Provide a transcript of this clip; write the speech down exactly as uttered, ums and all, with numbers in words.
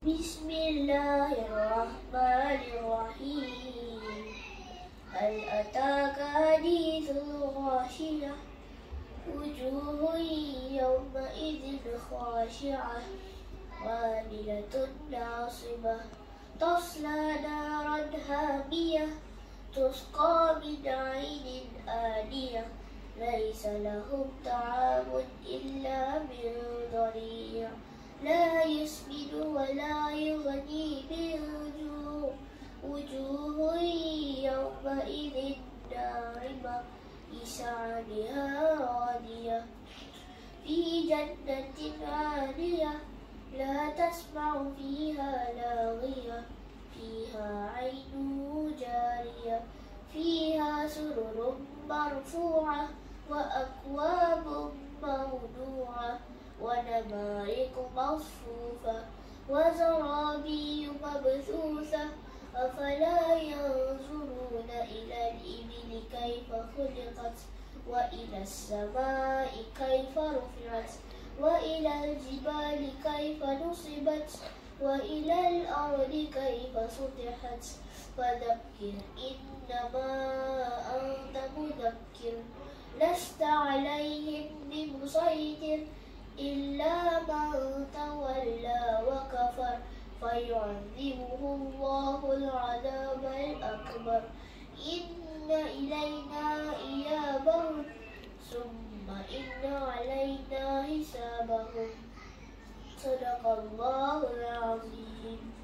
بسم الله الرحمن الرحيم. هل أتاك حديث الغاشية؟ وجوه يومئذ خاشعة عاملة ناصبة تصلى نارا حامية تسقى من عين آنية ليس لهم طعام إلا من ضريع لا يسمن ولا يغني من جوع وجوه يومئذ ناعمة لسعيها راضية في جنة عالية لا تسمع فيها لاغية فيها عين جارية فيها سرر مرفوعة وأكواب موضوعة ونمارق مصفوفة وزرابي مبثوثة أفلا ينظرون إلى الإبل كيف خلقت وإلى السماء كيف رفعت وإلى الجبال كيف نصبت وإلى الأرض كيف سطحت فذكر إنما أنت مذكر لست عليهم بمسيطر إلا من تولى وكفر فيعذبه الله العذاب الأكبر إن إلينا إيابهم ثم إن علينا حسابهم صدق الله العظيم.